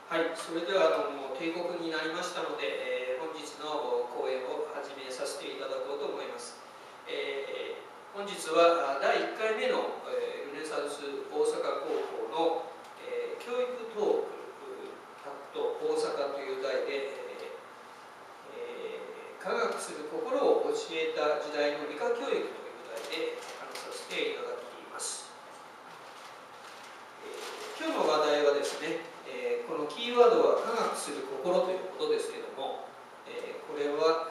はい、それでは定刻になりましたので、本日の講演を始めさせていただこうと思います。本日は第1回目の、ルネサンス大阪高校の、教育トークタクト大阪という題で、科学する心を教えた時代の理科教育という題で話させていただきます。今日の話題はですね、このキーワードは科学する心ということですけども、これは、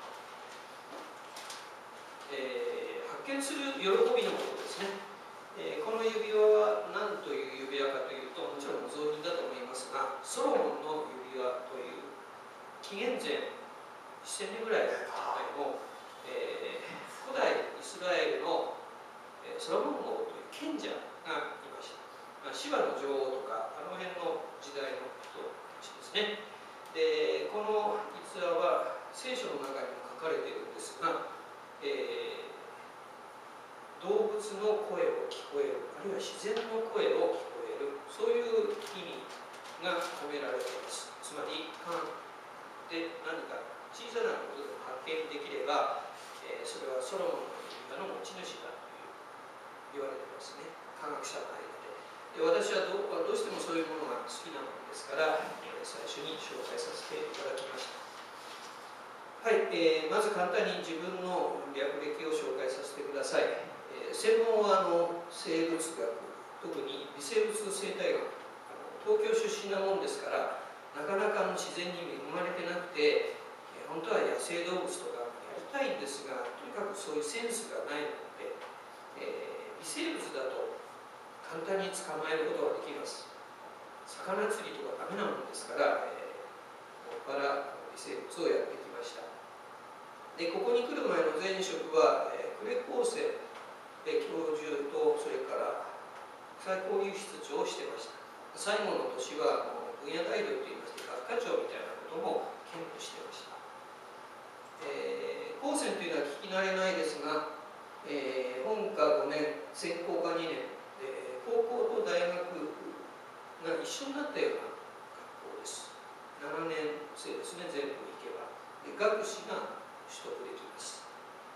発見する喜びのことですね。この指輪は何という指輪かというと、もちろん造品だと思いますが、ソロモンの指輪という紀元前1000年ぐらいの、古代イスラエルのソロモン王という賢者がいました。シバの女王とかあの辺の時代の人たちですね。でこの逸話は聖書の中にも書かれているんですが、動物の声を聞こえる、あるいは自然の声を聞こえる、そういう意味が込められています。つまり科学で何か小さなことでも発見できれば、それはソロモンの指輪の持ち主だと言われてますね、科学者の間で。私はどうしてもそういうものが好きなものですから、最初に紹介させていただきました。はい、まず簡単に自分の略歴を紹介させてください。専門は生物学、特に微生物生態学、東京出身なもんですから、なかなか自然に恵まれてなくて、本当は野生動物とかやりたいんですが、とにかくそういうセンスがないので、微生物だと簡単に捕まえることができます。魚釣りとかダメなものですから、ここから微生物をやってきました。でここに来る前の前職は、呉高専で教授と、それから国際交流室長をしてました。最後の年は分野大寮といいまして学科長みたいなことも兼務してました。高専というのは聞き慣れないですが、本科5年専攻科2年で、高校と大学が一緒になったような学校です。7年生ですね、全部行けば。で学士が取得できます。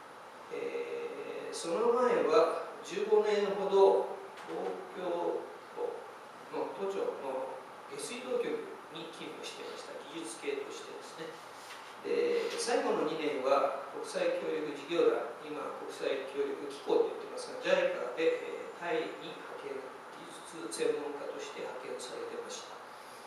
その前は15年ほど東京都の都庁の下水道局に勤務していました。技術系としてですね。で最後の2年は国際協力事業団、今国際協力機構と言ってますが JICA で、タイに派遣、技術専門家として派遣されていました。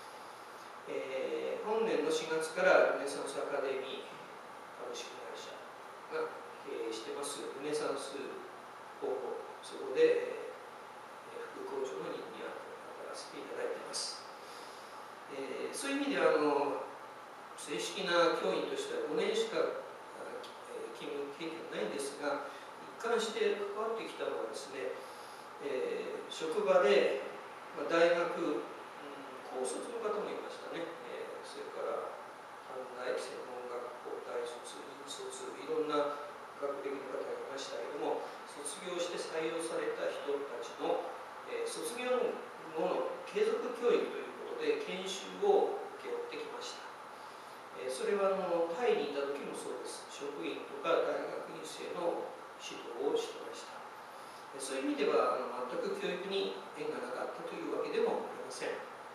本年の4月からルネサンスアカデミー株式会社が経営していますルネサンス高校、そこで、副校長の任に当たらせていただいています。そういう意味では正式な教員としては5年しか勤務経験ないんですが、一貫して関わってきたのはですね、職場で、大学、高卒の方もいましたね、それから短大、専門学校、大卒、院卒、いろんな学歴の方がいましたけれども、卒業して採用された人たちの、卒業後の継続教育ということで研修を請け負ってきました。それはタイにいた時もそうです。職員とか大学院生の指導をしてました。そういう意味では全く教育に縁がなかったというわけでもありません。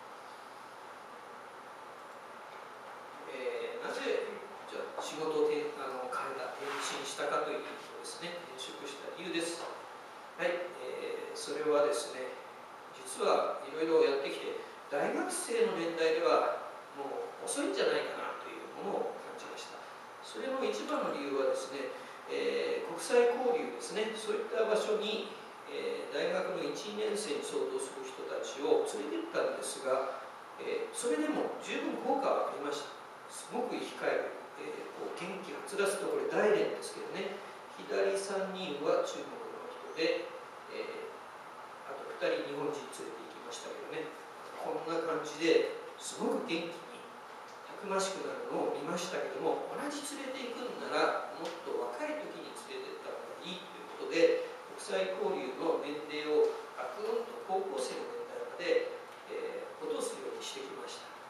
なぜじゃあ仕事を変えた、転身したかということですね。転職した理由です。はい、それはですね、実はいろいろやってきて、大学生の年代ではもう遅いんじゃないかなというものを感じました。それの一番の理由はですね、国際交流ですね、そういった場所に、大学の1、2年生に相当する人たちを連れて行ったんですが、それでも十分効果はありました。すごく生き返る、元気はつらすと、これ大連ですけどね、左3人は中国の人で、あと2人日本人連れて行きましたけどね、こんな感じですごく元気にたくましくなるのを見ましたけども、同じ連れて行くんならもっと若い時に連れてった方がいいということで、国際交流の年齢をガクンと高校生の年代まで、落とすようにしてきました。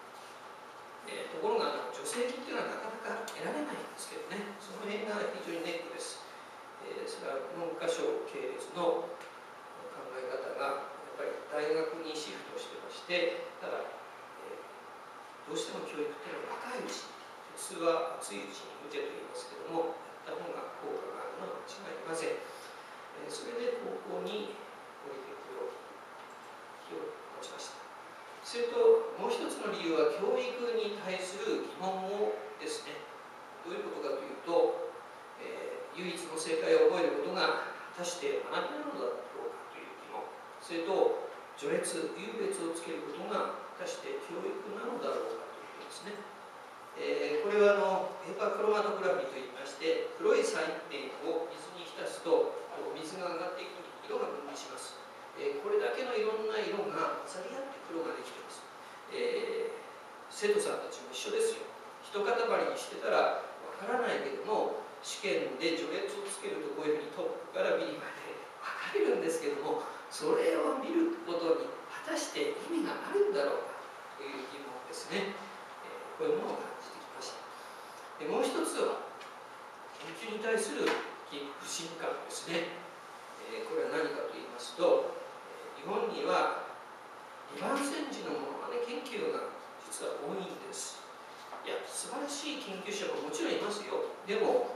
どうしても教育っていうのは若いうちに、普通は熱いうちに打てと言いますけども、やった方が効果があるのは間違いありません。それで高校に降りてくる気を持ちました。それともう一つの理由は教育に対する疑問もですね。どういうことかというと、唯一の正解を覚えることが果たして学びなのだろうかという疑問、それと序列、優劣をつけることが果たして教育なのだろうかということですね。これはペーパークロマトグラフィーといいまして、黒いサインペンを水に浸すと水が上がっていくときに色が分離します。これだけのいろんな色が混ざり合って黒ができています。生徒さんたちも一緒ですよ。一塊にしてたらわからないけども、試験で序列をつけるとこういうふうにトップからビリまで分かれるんですけども、それを見ることに果たして意味があるんだろうかという疑問ですね。こういうものを感じてきました。もう一つは研究に対する不信感ですね。これは何かと言いますと、日本には2番煎じのものまね研究が実は多いんです。いや、素晴らしい研究者ももちろんいますよ。でも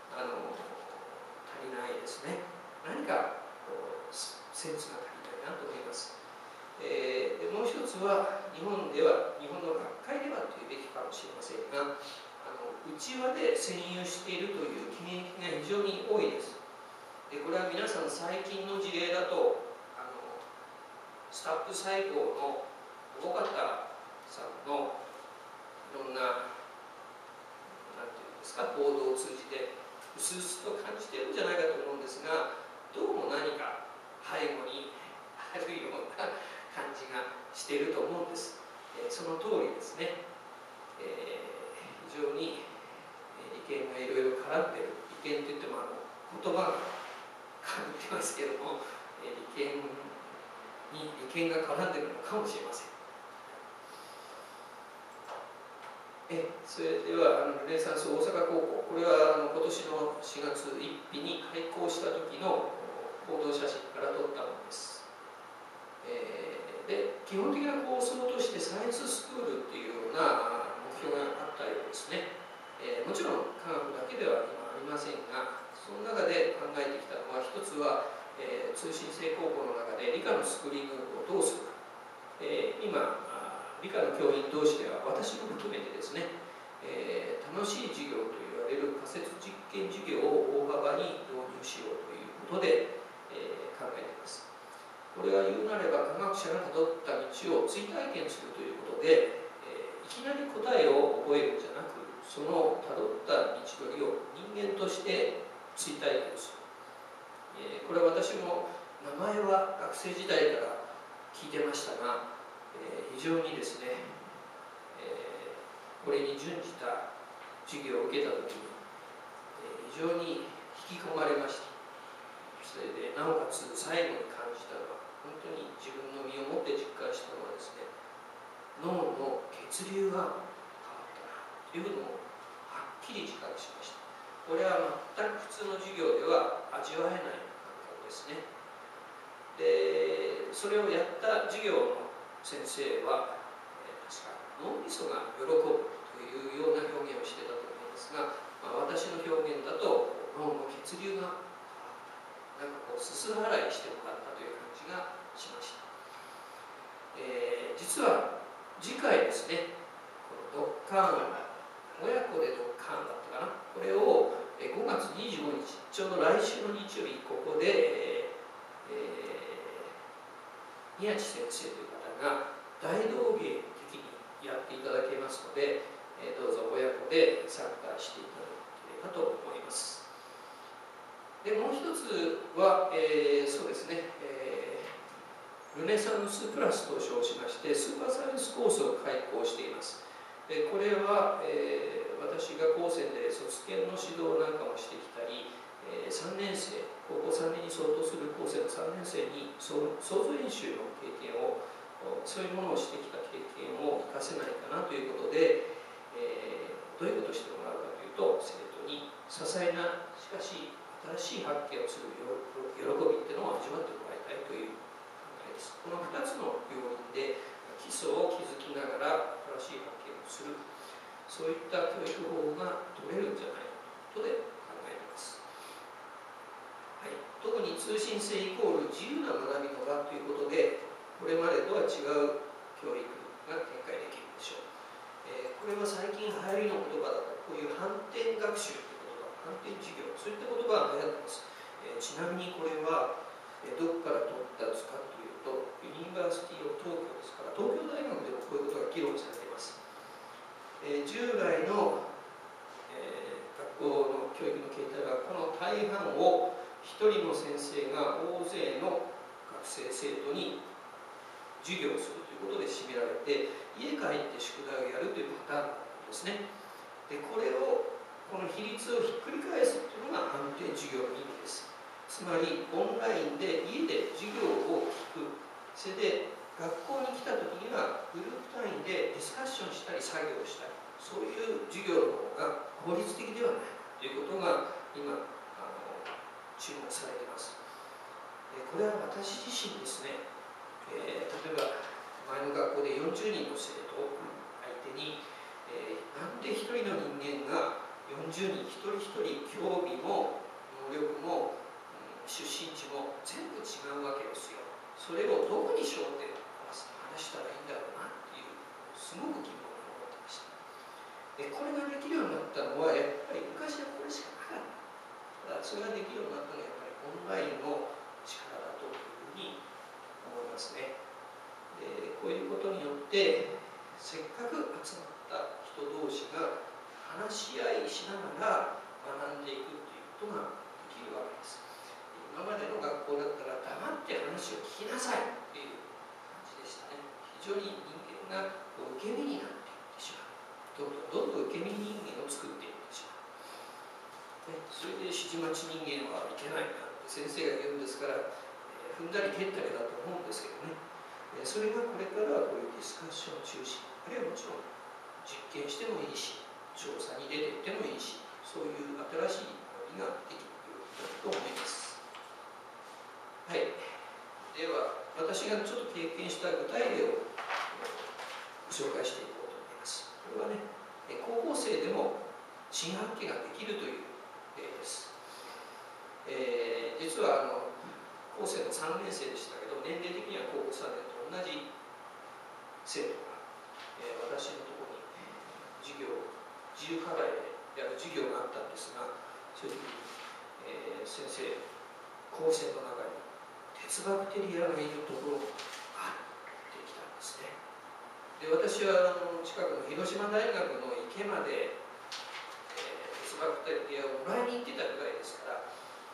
足りないですね。何かセンスが足りないなと思います。でもう一つは日本の学会ではというべきかもしれませんが、内輪で占有しているという検疫が非常に多いです。でこれは皆さん最近の事例だとスタップ細胞の尾形さんのいろんななんていうんですか、報道を通じてうすうすと感じてるんじゃないかと思うんですが、どうも何か背後にあるような感じがしていると思うんです。その通りですね。非常に利権がいろいろ絡んでる。利権といっても言葉が絡んでますけども、利権が絡んでるのかもしれません。それではルネサンス大阪高校、これは今年の4月1日に開校した時の報道写真から撮ったものです。で基本的な構想としてサイエンススクールっていうような目標があったようですね。もちろん科学だけでは今ありませんが、その中で考えてきたのは、一つは、通信制高校の中で理科のスクリーニングをどうするか。今理科の教員同士では、私も含めてですね、楽しい授業といわれる仮説実験授業を大幅に導入しようということで、考えています。これは言うなれば、科学者がたどった道を追体験するということで、いきなり答えを覚えるんじゃなく、そのたどった道のりを人間として追体験する。これは私も名前は学生時代から聞いてましたが、非常にですね、これに準じた授業を受けたときに、非常に引き込まれました。それでなおかつ最後に感じたのは、本当に自分の身をもって実感したのはですね、脳の血流が変わったなというのをはっきり自覚しました。これは全く普通の授業では味わえない感覚ですね。でそれをやった授業の先生は、確か脳みそが喜ぶというような表現をしてたと思いますが、私の表現だと脳の血流がなんかこうすす払いしてもらったという感じがしました。実は次回ですね、このドッカーン、親子でドッカーンだったかな、これを5月25日、ちょうど来週の日曜日、ここで、宮地先生という方が大道芸的にやっていただけますので、どうぞ親子で参加していただければと思います。でもう一つは、そうですね、ルネサンスプラスと称しましてスーパーサイエンスコースを開講しています。これは、私が高専で卒検の指導なんかもしてきたり、3年生、高校3年に相当する高専の3年生に創造演習の経験を、そういうものをしてきた経験を生かせないかなということで、どういうことをしてもらうかというと、生徒に些細なしかし新しい発見をする喜びっていうのを味わってもらいたいという考えです。この2つの要因で基礎を築きながら新しい発見をする、そういった教育法が取れるんじゃないかということで考えます。はい、特に通信制イコール自由な学びの場ということで、これまでとは違う教育が展開できるでしょう。これは最近流行りの言葉だと、こういう反転学習という言葉、反転授業、そういった言葉が流行っています。ちなみにこれは、どこから取った図かというと、ユニバーシティ・オブ・東京ですから、東京大学でもこういうことが議論されています。従来の、学校の教育の形態は、この大半を一人の先生が大勢の学生生徒に授業をするということで占められて、家帰って宿題をやるというパターンなんですね。で、この比率をひっくり返すというのが反転授業の意味です。つまりオンラインで家で授業を聞く、それで学校に来た時にはグループ単位でディスカッションしたり作業をしたり、そういう授業の方が効率的ではないということが今注目されています。これは私自身ですね、例えば前の学校で40人の生徒を相手に、なんで一人の人間が40人一人一人興味も能力も、出身地も全部違うわけですよ。それをどこに焦点を合わせて話したらいいんだろうなっていうすごく疑問に思ってました。これができるようになったのはやっぱり昔はこれしかなかった。ただそれができるようになったのはやっぱりオンラインの力だというふうに思いますね。こういうことによってせっかく集まった人同士が話し合いしながら学んでいくということができるわけです。今までの学校だったら黙って話を聞きなさいという感じでしたね。非常に人間が受け身になっていってしまう。どんどん受け身人間を作っていってしまう。それで指示待ち人間はいけないなって先生が言うんですから、踏んだり蹴ったりだと思うんですけどね。それがこれからはこういうディスカッション中心、あるいはもちろん実験してもいいし、調査に出ていってもいいし、そういう新しい学びができると思います。はい。では、私がちょっと経験した具体例をご紹介していこうと思います。これはね、高校生でも新発見ができるという例です。実は高生の3年生でしたけど、年齢的には高校3年と同じ生徒が、私のところに自由課題でやる授業があったんですが、そういう時に、先生、高生の中に鉄バクテリアがいるところがあってきたんですね。で、私は近くの広島大学の池まで、鉄バクテリアをもらいに行ってたぐらいですから、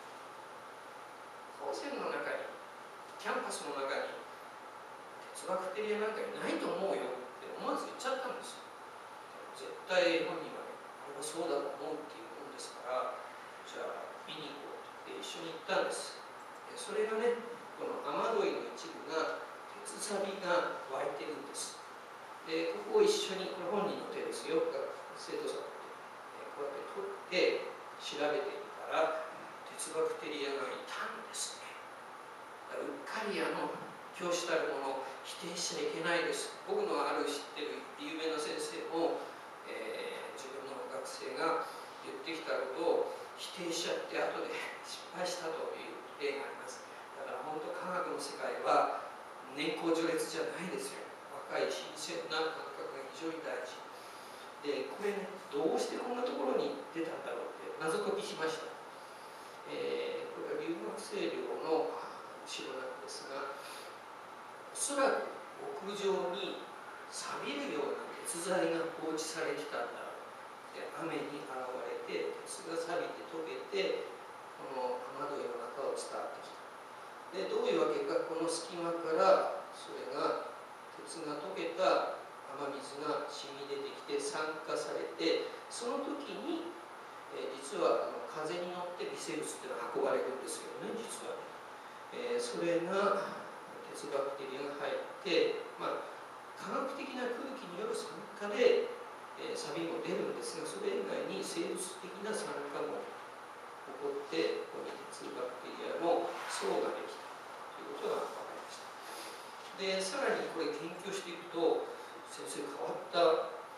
高専の中に、キャンパスの中に鉄バクテリアなんかいないと思うよって思わず言っちゃったんですよ。絶対本人はね、あれはそうだと思うっていうもんですから、じゃあ見に行こうって一緒に行ったんです。それがね、この雨どいの一部が鉄サビが湧いてるんです。で、ここを一緒に、これ本人の手ですよ、生徒さんの手、こうやって取って調べてみたら、鉄バクテリアがいたんですね。うっかり教師たるものを否定しちゃいけないです。僕の知ってる有名な先生も、自分の学生が言ってきたことを否定しちゃって後で失敗したという例があります。だから本当科学の世界は年功序列じゃないですよ。若い新鮮な感覚が非常に大事で、これね、どうしてこんなところに出たんだろうって謎解きしました。これは留学生寮の後ろなんですが、おそらく屋上に錆びるような鉄材が放置されてたんだろう。で、雨に洗われて鉄が錆びて溶けてこの雨どいの中を伝わってきた。で、どういうわけか、この隙間からそれが鉄が溶けた雨水が染み出てきて酸化されて、その時に実は風に乗って微生物っていうのは運ばれるんですよね、実はね。それが鉄バクテリアが入って、科学的な空気による酸化で、錆も出るんですが、それ以外に生物的な酸化も起こって、ここに鉄バクテリアの層ができたということが分かりました。で、さらにこれ研究していくと、先生変わった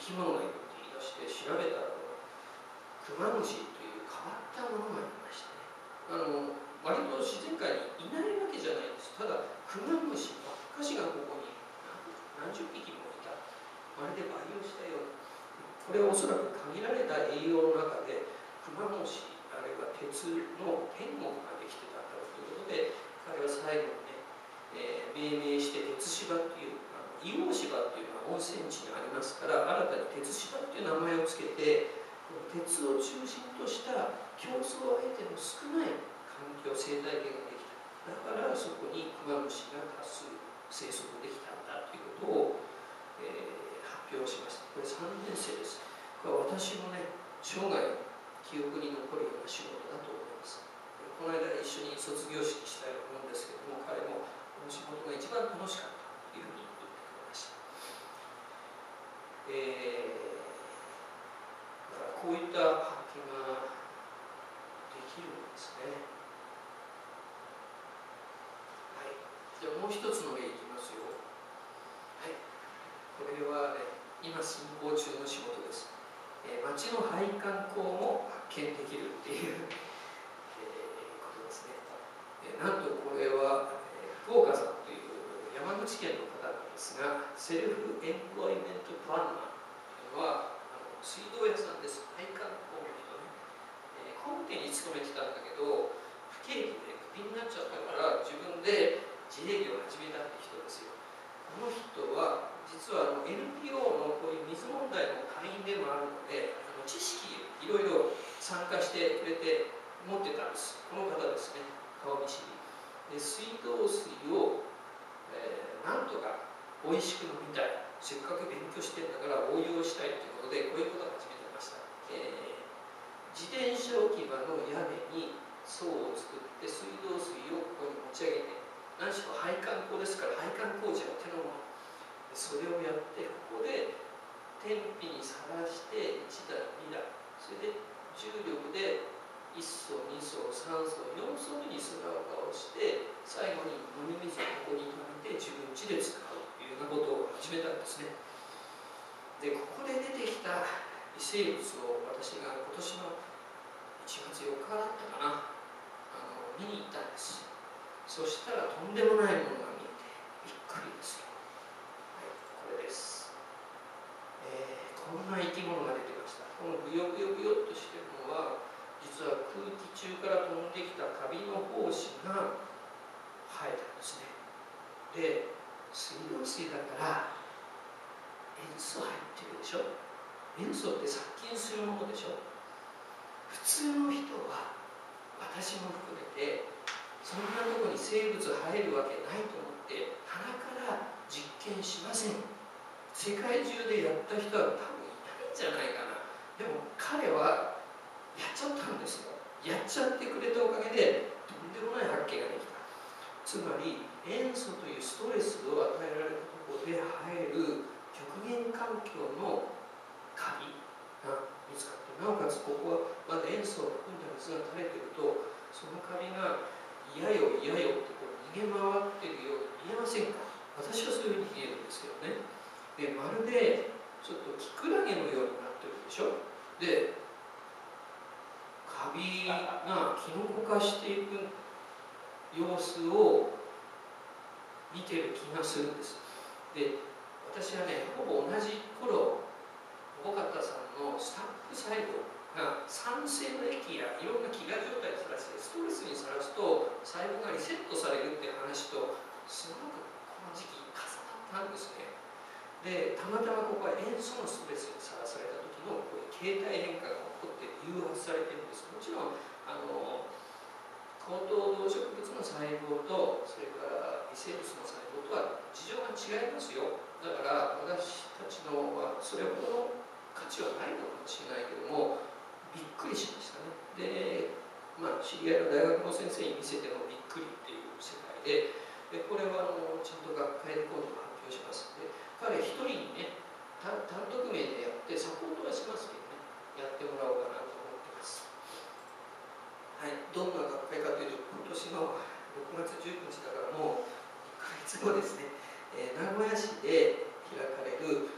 生き物がいるって言い出して調べたらクマムシという変わったものがいましたね。割と自然界にいないわけじゃないです。ただクマムシばっかしがここに何十匹もいた。まるで培養したような。これはおそらく限られた栄養の中でクマムシあるいは鉄の天国ができてたんだろうということで、彼は最後にね、命名して鉄芝っていう硫黄芝っていうのは温泉地にありますから、新たに鉄芝っていう名前をつけて、鉄を中心とした競争相手の少ない環境生態系ができた。だからそこにクマムシが多数生息できたんだということを、発表しました。これ3年生です。これは私もね、生涯記憶に残るような仕事だと思います。この間一緒に卒業式したいと思うんですけども、彼もこの仕事が一番楽しかったというふうに言ってくれました。だからこういった発見ができるんですね。はい。じゃあもう一つの例いきますよ。はい。これはね、今進行中の仕事です。町の配管工も発見できるっていう、ことですね。なんとこれは、福岡さんという山口県の方なんですが、セルフエンプロイメントプランナーというのは水道屋さんです。配管工の人ね。工務店に勤めてたんだけど、不景気でクビになっちゃったから自分で自営業を始めたって人ですよ。この人は実はNPO のこういう水問題の会員でもあるので、知識いろいろ参加してくれて持ってたんです。この方ですね、顔見知りで、水道水を、なんとか美味しく飲みたい、せっかく勉強してんだから応用したいということでこういうことを始めてました。自転車置き場の屋根に層を作って水道水をここに持ち上げて、何しろ配管工ですから配管工事は手のもの、それをやってここで天日にさらして1段2段、それで重力で1層2層3層4層目に砂を倒して、最後に飲み水をここに溜めて自分家で使うというようなことを始めたんですね。でここで出てきた微生物を私が今年の1月4日だったかな、見に行ったんです。そしたらとんでもないものが見えてびっくりですよ。はい、これです。こんな生き物が出てました。このブヨブヨブヨっとしてるのは、実は空気中から飛んできたカビの胞子が生えたんですね。で、水道水だから塩素入ってるでしょ。塩素って殺菌するものでしょ。普通の人は、私も含めてそんなとこに生物入るわけないと思って鼻から実験しません。世界中でやった人は多分いないんじゃないかな。でも彼はやっちゃったんですよ。やっちゃってくれたおかげでとんでもない発見ができた。つまり塩素というストレスを与えられたところで生える極限環境のカビが見つかって、なおかつここはまだ塩素を含んだ水が垂れてると、そのカビが嫌よ嫌よってこう逃げ回ってるように見えませんか。私はそういうふうに見えるんですけどね。でまるでちょっとキクラゲのようになってるでしょ。でカビがキノコ化していく様子を見てる気がするんです。で私はね、ほぼ同じ頃、尾形さんのスタップ細胞が酸性の液やいろんな飢餓状態にさらしてストレスにさらすと細胞がリセットされるっていう話とすごくこの時期重なったんですね。でたまたまここは塩素のストレスにさらされた時のこういう形態変化が起こって誘発されているんです。もちろん高等動植物の細胞とそれから微生物の細胞とは事情が違いますよ。だから私たちのはそれほどの価値はないのかもしれないけども、びっくりしましたね。で、知り合いの大学の先生に見せてもびっくりっていう世界で、これはちゃんと学会で今度発表しますので、彼一人にね、単独名でやってサポートはしますけどね、やってもらおうかなと思ってます。はい、どんな学会かというと、今年の6月19日だからもう1ヶ月後ですね、名古屋市で開かれる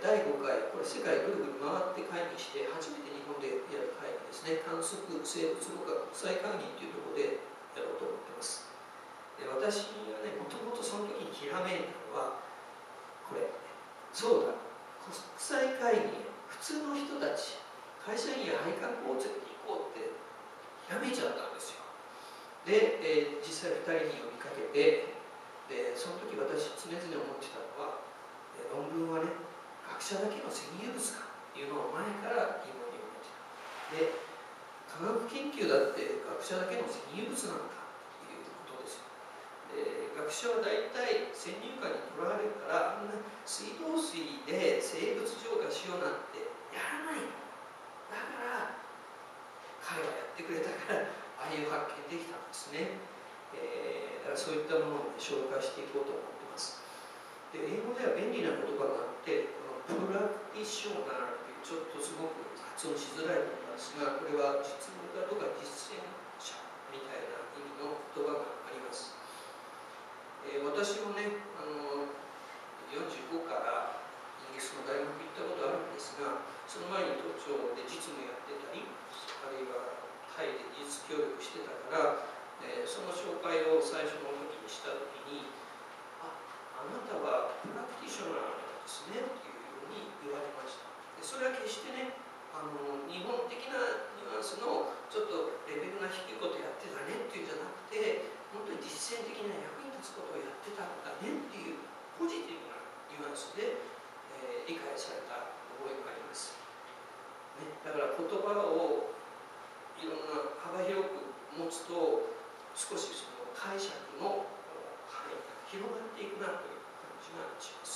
第5回、これ世界ぐるぐる回って会議して、初めて日本でやる会議ですね、観測生物学国際会議というところでやろうと思ってます。で、私はね、もともとその時にひらめいたのは、これ、そうだ、国際会議、普通の人たち、会社員や配管工を連れて行こうってひらめいちゃったんですよ。で、実際2人に呼びかけて、でその時私常々思ってたのは、論文はね、学者だけの占有物かっていうのを前から疑問に思ってた。で、科学研究だって学者だけの占有物なのかっていうことですよ。で、学者は大体先入観にとらわれるから、あんな水道水で生物浄化しようなんてやらないの。だから彼はやってくれたから、ああいう発見できたんですね。だからそういったものを、ね、紹介していこうと思ってます。で、英語では便利な言葉があって、このプラクティショナーっていうちょっとすごく発音しづらい言葉ですが、これは実務家とか実践者みたいな意味の言葉があります。私もね、45からイギリスの大学行ったことあるんですが、その前に都庁で実務やってたり、あるいはタイで技術協力してたから、その紹介を最初の時にした時に、あなたはプラクティショナーなんですねっていうように言われました。で、それは決してね、日本的なニュアンスのちょっとレベルが低いことやってたねっていうんじゃなくて、本当に実践的な役に立つことをやってたんだねっていうポジティブなニュアンスで、理解された覚えがあります、ね。だから言葉をいろんな幅広く持つと、少しその解釈の範囲が広がっていくなという感じがします。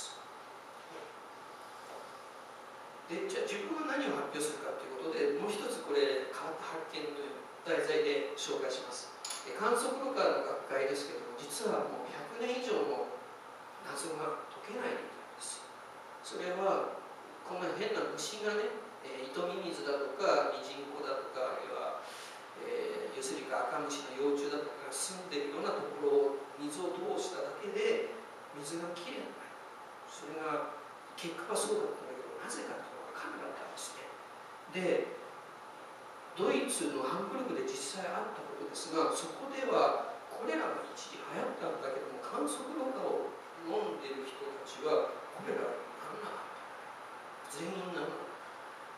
で、じゃあ自分は何を発表するかということで、もう一つこれ変わった発見という題材で紹介します。観測ロカーの学会ですけれども、実はもう100年以上も謎が解けないみたいです。それはこんな変な虫がね、イトミミズだとかミジンコだとか、あるいはユスリカアカムシの幼虫だとかが住んでいるようなところを水を通しただけで水がきれいになる。それが結果はそうだったんだけど、なぜかというのが分からなかったんですね。で、ドイツのハンブルクで実際あったことですが、そこではこれらが一時流行ったんだけども、観測ろ過を飲んでいる人たちはこれらにならなかった。全員ならなかった。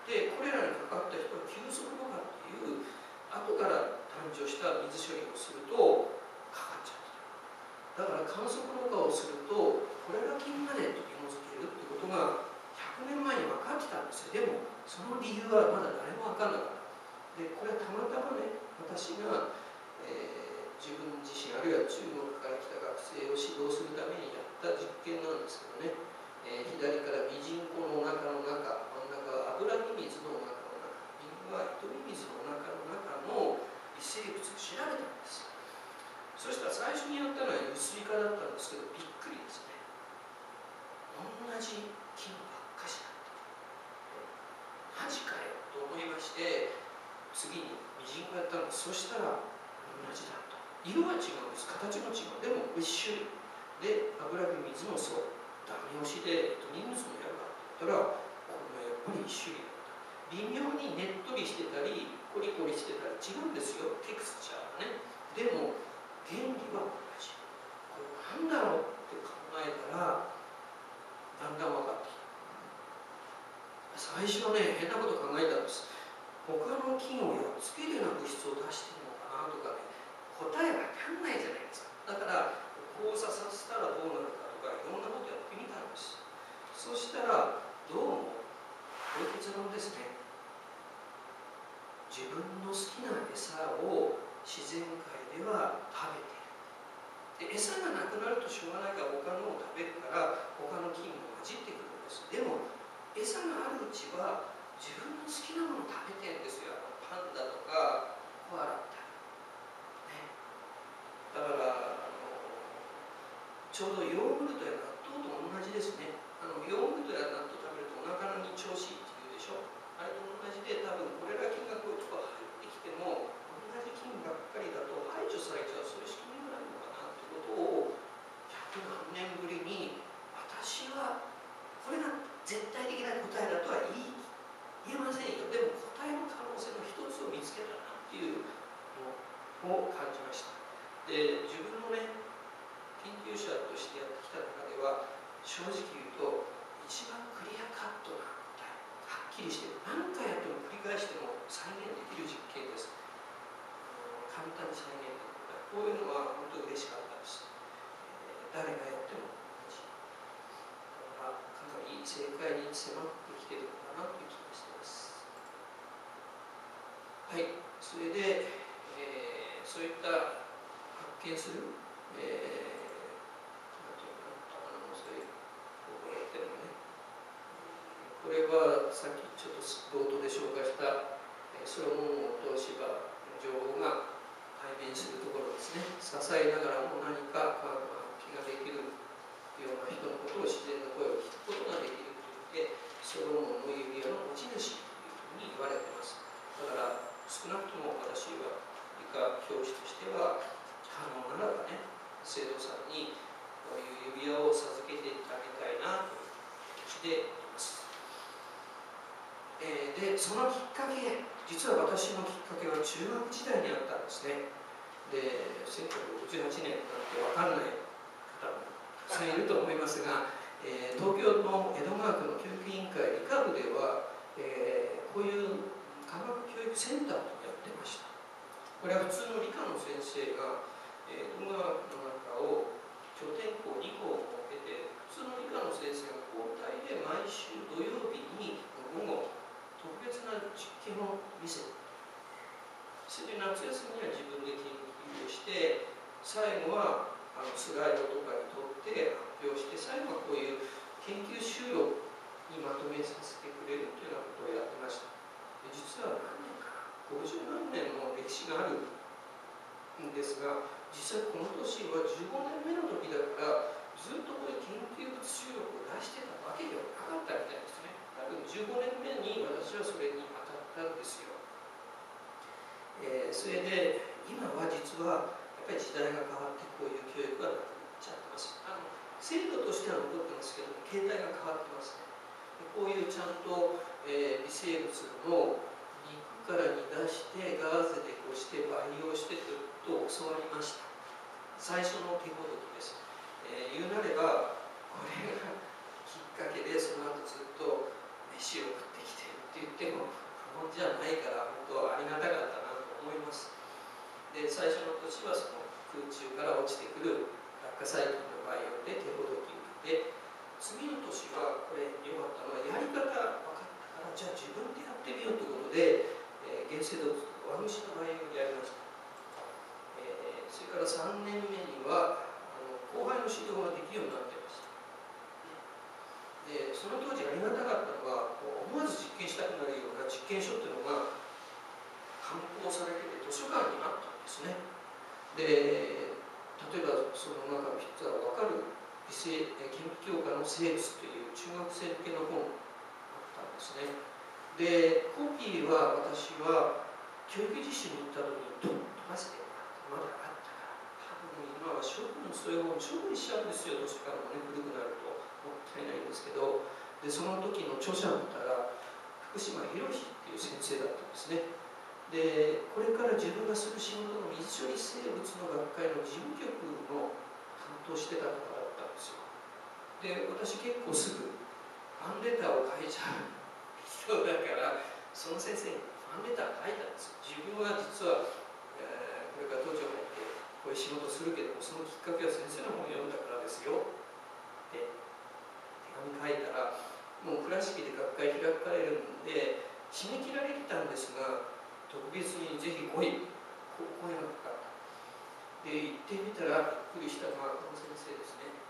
で、これらにかかった人は急速ろ過っていう後から誕生した水処理をするとかかっちゃった。だから観測ろ過をするとこれが菌まで取り除けるってことが100年前に分かってたんですよ。でもその理由はまだ誰も分からなかった。で、これはたまたまね、私が、自分自身あるいは中国から来た学生を指導するためにやった実験なんですけどね、左からミジンコのお腹の中、真ん中はアブラミミズのお腹の中、右はイトミミズのお腹の中の微生物を調べたんです。そしたら最初にやったのはユスリカだったんですけど、びっくりですね。同じ菌ばっかしだった。マジかよと思いまして、次にミジンコやったの。そしたら同じだと。色は違うんです、形も違う。でも一種類で、アブラミミズもそう、ダメ押しでイトミミズもやるかって言ったら、これもやっぱり一種類だった。微妙にねっとりしてたりコリコリしてたり違うんですよ、テクスチャーがね。でも原理は同じ。これ何だろうって考えたらだんだん分かってきた。最初はね、変なこと考えたんです。他の菌をやっつけるような物質を出してるのかなとかね、答えわかんないじゃないですか。だから交差させたらどうなるかとか、いろんなことやってみたんです。そしたらどうもこういう結論ですね。自分の好きな餌を自然界では食べている。で、餌がなくなるとしょうがないから他のを食べるから他の菌も混じってくるんです。でも餌があるうちは自分の好きなものを食べてるんですよ。パンダとかコアラみたいな、ね、だからちょうどヨーグルトや納豆と同じですね。ヨーグルトや納豆食べるとお腹に調子いいって言うでしょ。あれと同じで、多分これら菌がこういうとこ入ってきても同じ菌ばっかりだと排除されちゃう、そういう仕組みになるのかなってことを100何年ぶりに、私はこれが絶対的答えだとは言えませんよ。でも答えの可能性の一つを見つけたなっていうのを感じました。で、自分のね、研究者としてやってきた中では、正直言うと一番クリアカットな答え、はっきりして何回やっても繰り返しても再現できる実験です。簡単に再現できる答え、こういうのは本当に嬉しかったです。誰がやっても同じ。だからかなり正解に迫ってきているのかなという気がしています。はい、それで、そういった発見する、これはさっきちょっと冒頭で紹介したソロモン王とシバ女王が対面するところですね。支えながらも何か気ができるような人のことを、自然の声を聞くことができると言って、ソロモンの指輪の持ち主というふうに言われています。だから少なくとも私は理科教師としては可能ならばね、生徒さんにこういう指輪を授けてあげたいなという気持ちでいます。で、そのきっかけ、実は私のきっかけは中学時代にあったんですね。で、1968年なんて分かんない方もたくさんいると思いますが、東京の江戸川区の教育委員会理科部では、こういう科学教育センターをやってました。これは普通の理科の先生が、江戸川区の中を拠点校2校を設けて、普通の理科の先生が交代で毎週土曜日に午後特別な実験を見せて、それで夏休みには自分で研究をして、最後はスライドとかにとって発表して、最後はこういう研究収録にまとめさせてくれるというようなことをやってました。で、実は何年か50何年の歴史があるんですが、実際この年は15年目の時だから、ずっとこういう研究物収録を出してたわけではなかったみたいですね。多分15年目に私はそれに当たったんですよ。それで今は実はやっぱり時代が変わって、こういう教育がなくなっちゃってます。制度としては残ってますけども、形態が変わってますね。こういうちゃんと、微生物の肉から煮出してガーゼでこうして培養してと教わりました。最初の手ほどきです。言うなればこれがきっかけで、その後ずっと飯を食ってきてるって言っても過言じゃないから、本当はありがたかったなと思います。で、最初の年はその空中から落ちてくる落下細菌の培養で手ほどきを受けて、次の年はこれ良かったのは、やり方分かったから、じゃあ自分でやってみようということで、原生動物のワニシの培養をやりました。それから3年目には後輩の指導ができるようになっていました。で、その当時ありがたかったのは、思わず実験したくなるような実験書っていうのが刊行されてて、図書館にあったんですね。で、例えばその中の一つは分かる研究教科の生物という中学生向けの本があったんですね。で、コピーは私は教育実習に行った時に取らせてもらって、まだあったから、多分今はそういう本処分しちゃうんですよ。図書館もね、古くなるともったいないんですけど。で、その時の著者を見たら福島博っていう先生だったんですね。で、これから自分がする仕事の水処理生物の学会の事務局の担当してた方だったんですよ。で、私結構すぐファンレターを書いちゃう人だから、その先生にファンレター書いたんですよ。自分は実は、これから都庁入ってこういう仕事するけども、そのきっかけは先生の本を読んだからですよって手紙書いたら、もう倉敷で学会開かれるんで締め切られてたんですが、特別にぜひ来い、声がかかった。で、行ってみたらびっくりしたのはこの先生ですね。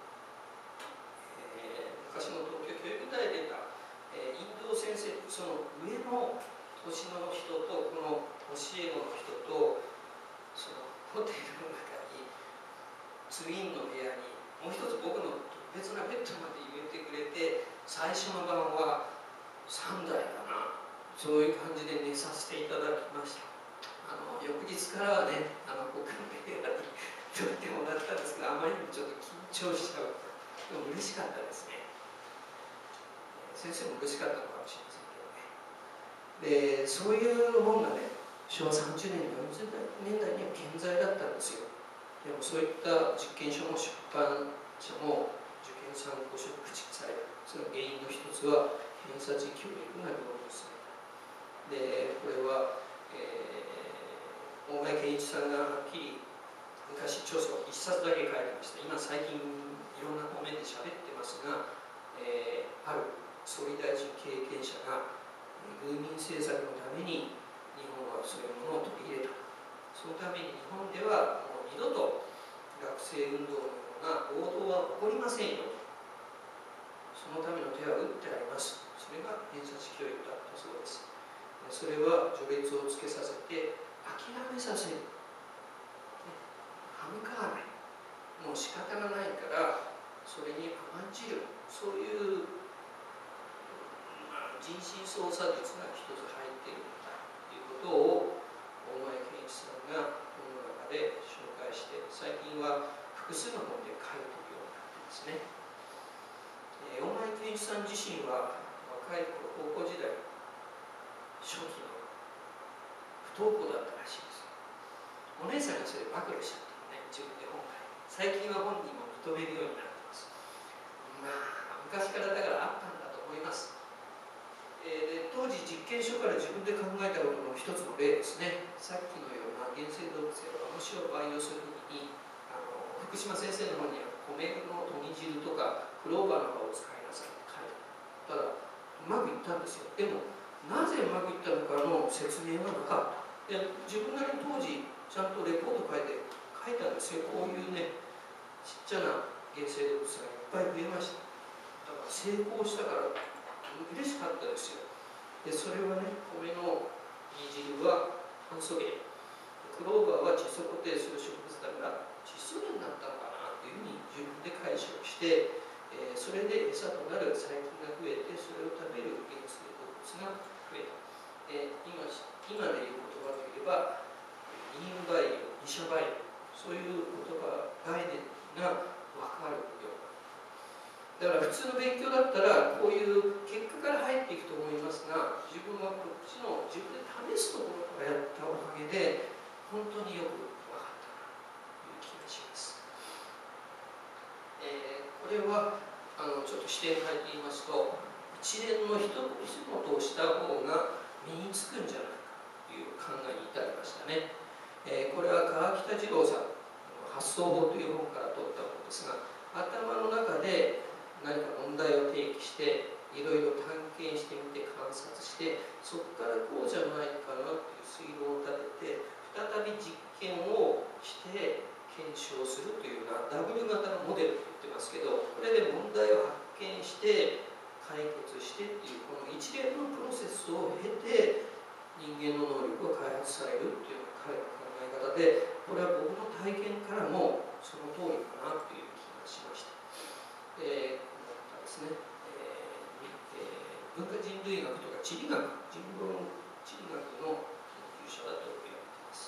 昔の東京教育大で出た、インド先生、その上の年の人とこの教え子の人と、そのホテルの中にツインの部屋にもう一つ僕の特別なベッドまで入れてくれて、最初の晩は3台かな、そういう感じで寝させていただきました。翌日からはね、僕の部屋に取ってもらったんですが、あまりにもちょっと緊張しちゃう。でも嬉しかったですね。 先生も嬉しかったのかもしれませんけどね。でそういう本がね、昭和30年40年代には健在だったんですよ。でもそういった実験書も出版社も受験参考書に口される。その原因の一つは偏差値教育が導入された。でこれは、大前健一さんがはっきり昔著書を1冊だけ書いてました。今最近いろんな方面で喋ってますが、ある総理大臣経験者が軍民政策のために日本はそういうものを取り入れた。そのために日本ではもう二度と学生運動のような暴動は起こりませんよ。そのための手は打ってあります。それが偏差値教育だったそうです。それは序列をつけさせて諦めさせる。歯向かわない。もう仕方がないからそれに甘んじる。そういう、人心操作術が一つ入っているんだということを大前健一さんが本の中で紹介して、最近は複数の本で書いているようになっていますね。大前健一さん自身は若い頃、高校時代初期の不登校だったらしいです。お姉さんがそれ暴露しちゃったのね、自分で本書いて。最近は本人も認めるようになってます。まあ昔からだからあったんだと思います。で当時実験書から自分で考えたことの一つの例ですね。さっきのような原生動物やラムシを培養するときに福島先生の方には米のとぎ汁とかクローバーの葉を使いなさいって書いてある。ただうまくいったんですよ。でもなぜうまくいったのかの説明はなかった。で自分なりに当時ちゃんとレポート書いたんですよ。こういうねちっちゃな原生動物がいっぱい増えました。だから成功したから嬉しかったですよ。でそれはね、米の煮汁は炭素源、クローバーは窒素固定する植物だから窒素源になったのかなというふうに自分で解釈して、それで餌となる細菌が増えて、それを食べる原生動物が増えた。今でいう言葉といえばインバイオ、自社バイオ、そういう言葉、概念が分かるような。だから普通の勉強だったらこういう結果から入っていくと思いますが、自分はこっちの自分で試すところからやったおかげで本当によく分かったなという気がします。これはちょっと視点変えて言いますと、一連の一事をした方が身につくんじゃないかという考えに至りましたね。これは川北二郎さん「発想法」という本から取ったものですが、頭の中で何か問題を提起していろいろ探検してみて観察して、そこからこうじゃないかなという推論を立てて再び実験をして検証するというような W 型のモデルと言ってますけど、これで問題を発見して解決してっていうこの一連のプロセスを経て人間の能力が開発されるっていうのが彼の考え方で、これは僕の体験からもその通りかなという気がしました。この方ですね、文化人類学とか地理学、人文地理学の研究者だと言われています。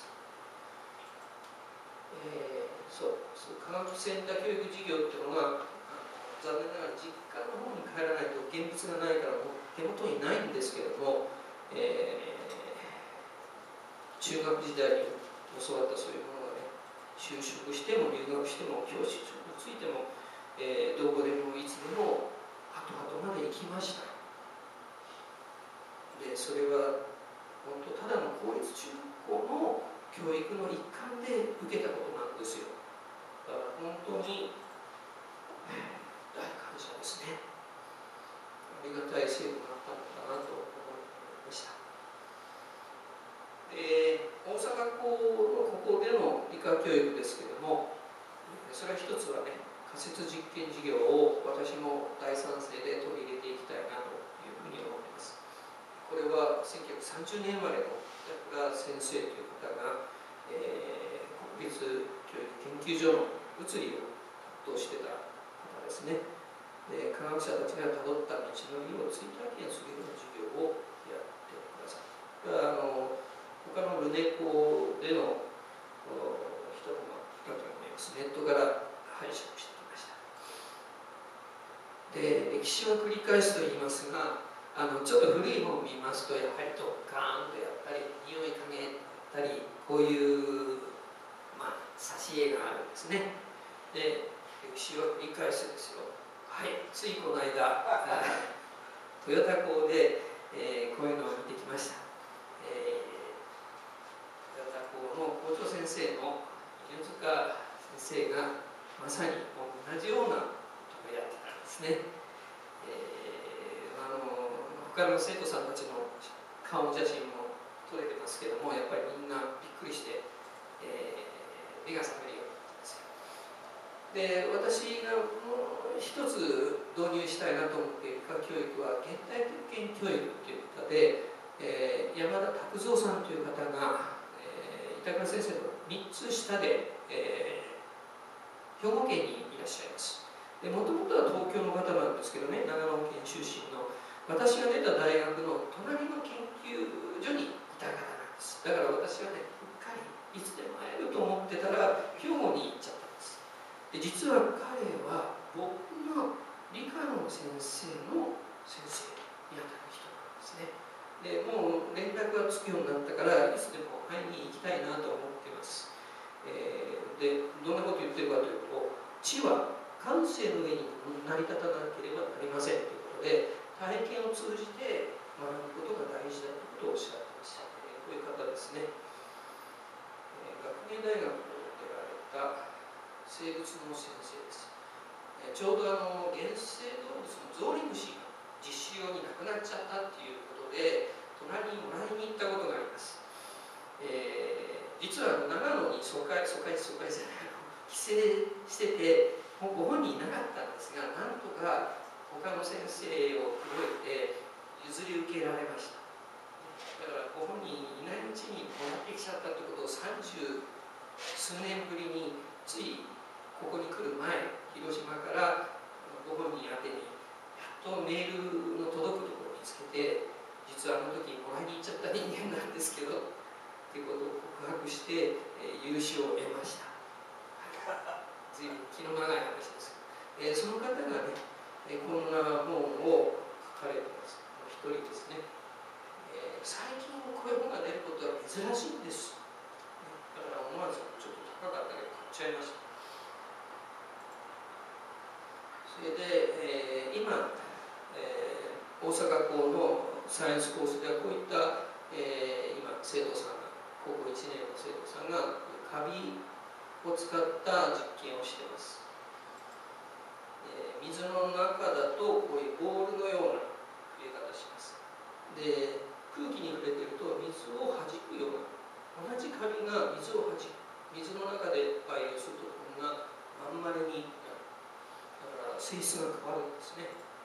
科学センター教育事業っていうのが残念ながら実家の方に帰らないと現物がないからもう手元にないんですけども、中学時代に教わったそういうものがね、就職しても留学しても教師職についても、どこでもいつでも後々まで行きました。でそれは本当ただの公立中学校の教育の一環で受けたことなんですよ。だから本当に大感謝ですね。ありがたい制度があったのかなと思いました。大阪校のここでの理科教育ですけれども、それは一つはね、仮説実験事業を私も大賛成で取り入れていきたいなというふうに思っています。これは1930年生まれの板倉先生という方が、国立教育研究所の物理を担当してた方ですね。で科学者たちがたどった道のりを追体験するような授業をやってください。これは他のルネ校での一コマだと思います。ネットから拝借してきました。で歴歴史を繰り返すと言いますが、ちょっと古い本を見ますと、やはりドッカーンとやったり、匂いかげたり、こういう、挿絵があるんですね。で、歴史を繰り返すんですよ。はい、ついこの間、トヨタ港で、こういうのを見てきました。トヨタ港の校長先生の犬塚先生がまさに同じようなことをやってたんですね。他の生徒さんたちの顔写真も撮れてますけども、やっぱりみんなびっくりして、目が覚めるようになったんですよ。で、私がもう一つ導入したいなと思っている科教育は現代特権教育ということで、山田拓三さんという方が、板倉先生の3つ下で、兵庫県にいらっしゃいます。もともとは東京の方なんですけどね、長野県出身の、私が出た大学の隣の研究所にいた方なんです。だから私はね、うっかりいつでも会えると思ってたら兵庫に行っちゃったんです。で、実は彼は僕の理科の先生の先生にあたる人なんですね。で、もう連絡がつくようになったからいつでも会いに行きたいなと思っています。で、どんなこと言ってるかというと、知は感性の上に成り立たなければなりませんということで、体験を通じて学ぶことが大事だということをおっしゃっています。こういう方ですね。学芸大学を出られた生物の先生です。ちょうど原生動物のゾウリムシが実習用になくなっちゃったっていうことで、隣にもらいに行ったことがあります。実は長野に疎開じゃない帰省してて、ご本人いなかったんですが、なんとか他の先生を口説いて譲り受けられました。だからご本人いないうちにもらってきちゃったということを30数年ぶりについここに来る前、広島からご本人宛てにやっとメールの届くところを見つけて、実はあの時もらいに行っちゃった人間なんですけどということを告白して、許しを得ました。随分気の長い話ですけど、その方がね、こんな本を書かれてます。一人ですね。最近こういう本が出ることは珍しいんです。だから思わずちょっと高かったけど買っちゃいました。それで、今、大阪校のサイエンスコースではこういった、今生徒さんが高校1年の生徒さんがカビを使った実験をしています。水の中だとこういうボールのような増え方します。で、空気に触れていると水を弾くような、同じカビが水を弾く、水の中で培養するとこんなまん丸になる。だから性質が変わるんですね。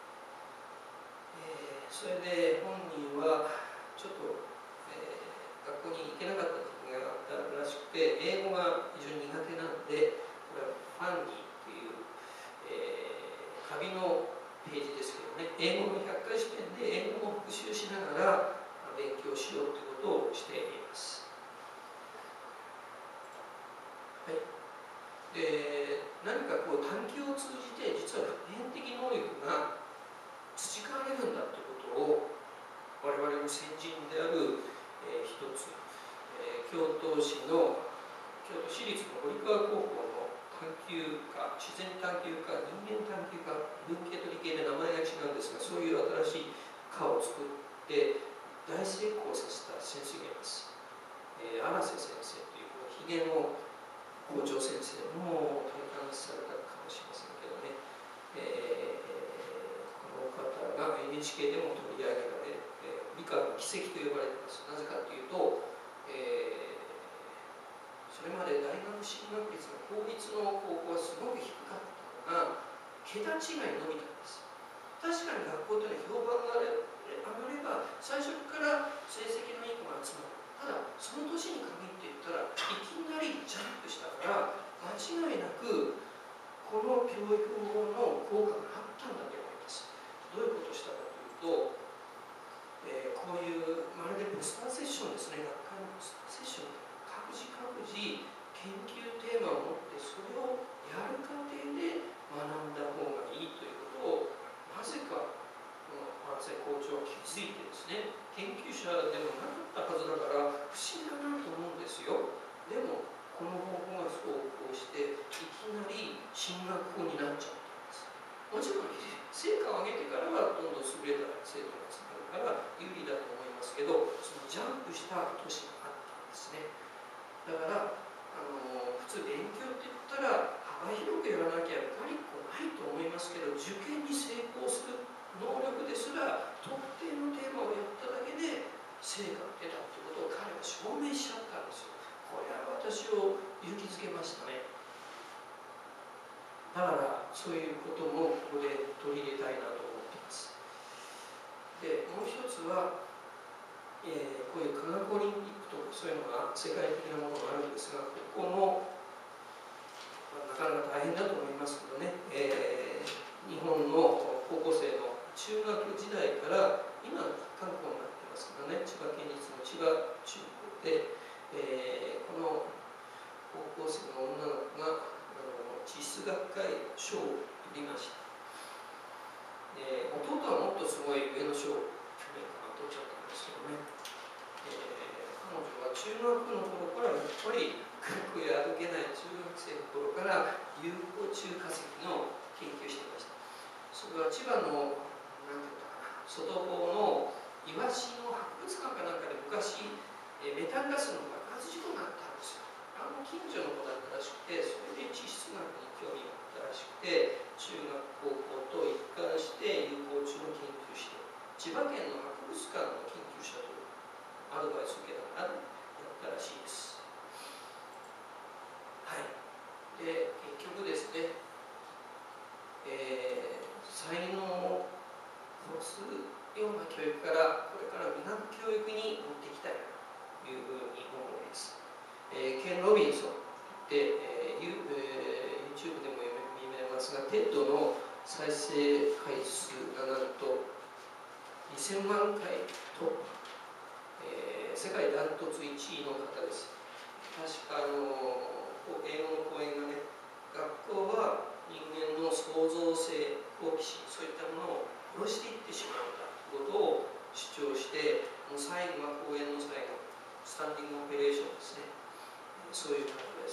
それで本人はちょっと、学校に行けなかった時があったらしくて、英語が非常に苦手なので、これはファンギーという、カビのページですけどね、英語の100回試験で英語も復習しながら勉強しようということをしています。はい。で、何かこう探究を通じて実は普遍的能力が培われるんだということを我々の先人である、一つ、京都市の京都市立の堀川高校の探究家、自然探究家、人間探究家、文系と理系で名前が違うんですが、そういう新しい科を作って大成功させた先生がいます。荒瀬先生というひげの校長先生も体感されたかもしれませんけどね、この方が NHK でも取り上げられ、理科の奇跡と呼ばれています。なぜかというと、それまで大学進学率が公立の高校はすごく低かったのが桁違い伸びたんです。確かに学校というのは評判が上がれば最初から成績のいい子が集まる。ただその年に限って言ったらいきなりジャンプしたから間違いなくこの教育法の効果があったんだと思います。どういうことをしたかというと、こういうまるでポスターセッションですね、学会のポスターセッション、各自研究テーマを持ってそれをやる過程で学んだ方がいいということをまぜかこのパンセ校長は気づいてですね、研究者でもなかったはずだから不思議だなと思うんですよ。でもこの方法がそうこうしていきなり進学校になっちゃったんです。もちろん成果を上げてからはどんどん優れた生徒がつまるから有利だと思いますけど、そのジャンプした年があったんですね。だから普通勉強って言ったら幅広くやらなきゃやっぱりないと思いますけど、受験に成功する能力ですら特定のテーマをやっただけで成果が出たということを彼は証明しちゃったんですよ。これは私を勇気づけましたね。だからそういうこともここで取り入れたいなと思っています。でもう一つは、こういう科学オリンピックとかそういうのが世界的なものがあるんですが、ここも、なかなか大変だと思いますけどね、日本の高校生の中学時代から今韓国になってますからね、千葉県立の千葉中高で、この高校生の女の子が地質学会賞を取りました。弟はもっとすごい上の賞を去年から取っちゃったんですけどね、彼女は中学の頃からやっぱり学校へ歩けない中学生の頃から有効虫化石の研究していました。それは千葉の何て言ったかな、外房のイワシの博物館かなんかで昔メタンガスの爆発事故があったんですよ。近所の子だったらしくて、それで地質学に興味があったらしくて、中学高校と一貫して有効虫の研究して、千葉県の博物館の研究者とアドバイスを受けながらやったらしいです。はい。で結局ですね、才能を殺すような教育からこれから磨く教育に持っていきたいというふうに思います。ケン・ロビンソンで、YouTube でも見れますが、TED の再生回数がなんと2000万回突破、世界ダントツ1位の方です。確か英語の講演がね、学校は人間の創造性、好奇心、そういったものを殺していってしまうんだということを主張して、もう最後は講演の最後、スタンディングオペレーションですね。そういう方です。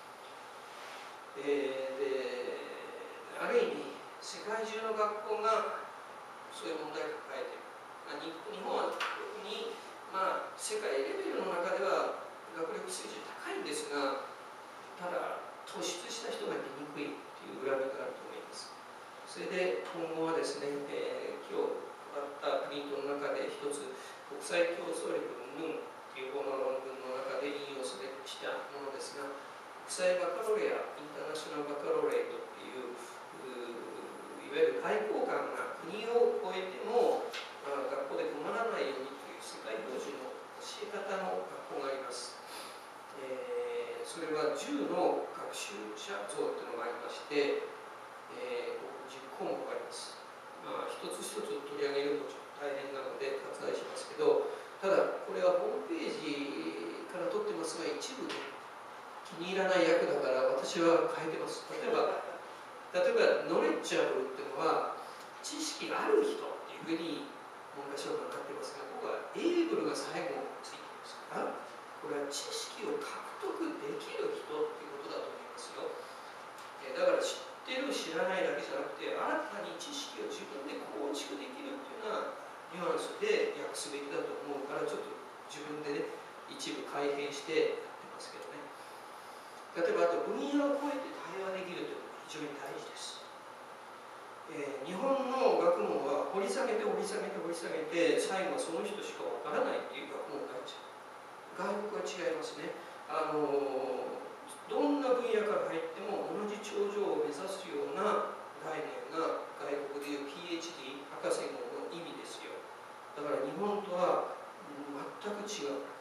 ある意味、世界中の学校がそういう問題を抱えている。日本は特に、世界レベルの中では学力水準高いんですが、ただ、突出した人が出にくいという恨みがあると思います。それで今後はですね、今日配ったプリントの中で一つ、国際競争力云々という方の論文の中で引用したものですが、国際バカロレア、インターナショナルバカロレートという、いわゆる外交官が国を越えても、学校で困らないようにという世界標準の教え方の学校があります。それは10の学習者像というのがありまして、10項目あります。一つ一つ取り上げるとちょっと大変なので割愛しますけど、ただこれはホームページから取ってますが、一部ね、気に入らない訳だから私は変えてます。例えばノレッジャブルっていうのは知識がある人っていうふうに文科省がなってますが、ここはエイブルが最後ついてますから、これは知識を獲得できる人っていうことだと思いますよ。だから知ってる知らないだけじゃなくて、新たに知識を自分で構築できるっていうようなニュアンスで訳すべきだと思うから、ちょっと自分でね、一部改変してやってますけどね。例えばあと分野を超えて対話できるというのが非常に大事です。日本の学問は掘り下げて掘り下げて掘り下げて、最後はその人しかわからないっていう学問になっちゃう。外国は違いますね。どんな分野から入っても同じ頂上を目指すような概念が外国でいう PhD 博士号の意味ですよ。だから日本とは全く違う。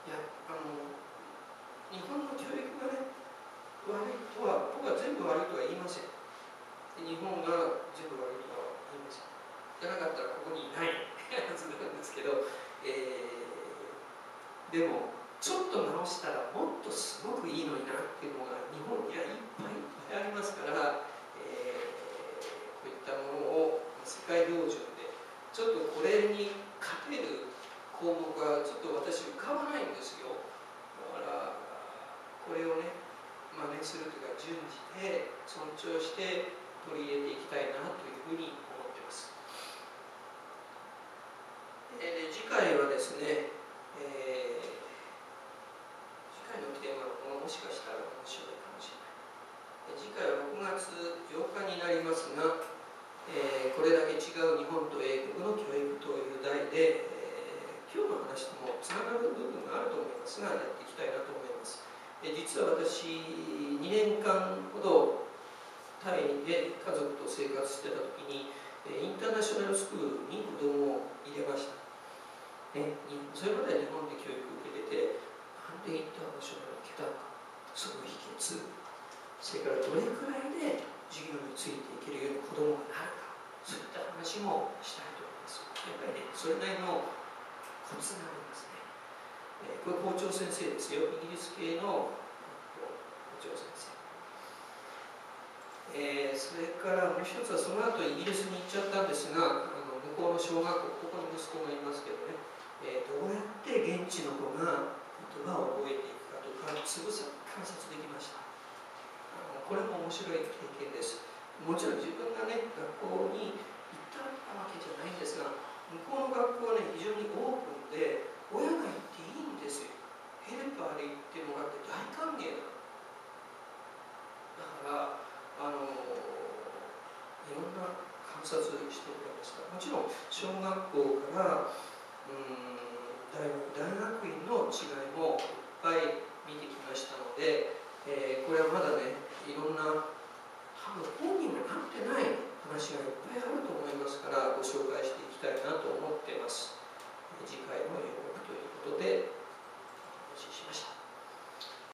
日本の教育がね、悪いとは、僕は全部悪いとは言いません。日本が全部悪いとは言いません。じゃなかったらここにいないはずなんですけど、でもちょっと直したらもっとすごくいいのになっていうのが日本にはいっぱいいっぱいありますから、こういったものを再項目がちょっと私浮かばないんですよ。だからこれをね真似するというか順次で尊重して取り入れていきたいなというふうに思っています。次回はですね、次回のテーマはもしかしたら面白いかもしれない。次回は6月8日になりますが、これだけ違う日本と英国の教育という題で、今日の話ともつながる部分があると思いますが、やっていきたいなと思います。実は私、2年間ほどタイで家族と生活してた時に、インターナショナルスクールに子供を入れました。それまで日本で教育を受けてて、なんでインターナショナルに行けたのか、その秘訣、それからどれくらいで授業についていけるように子供がなるか、そういった話もしたいと思います。やっぱりね、それなりのコツがありますね。これ校長先生ですよ。イギリス系の校長先生。それからもう一つはその後イギリスに行っちゃったんですが、向こうの小学校、ここに息子がいますけどね、どうやって現地の子が言葉を覚えていくかとか、つぶさに観察できました。これも面白い経験です。もちろん自分がね、学校に行ったわけじゃないんですが、向こうの学校はね、非常にオープンで、親が行っていいんですよ。ヘルパーで行ってもらって大歓迎なの。だから、いろんな観察してくれました。もちろん、小学校から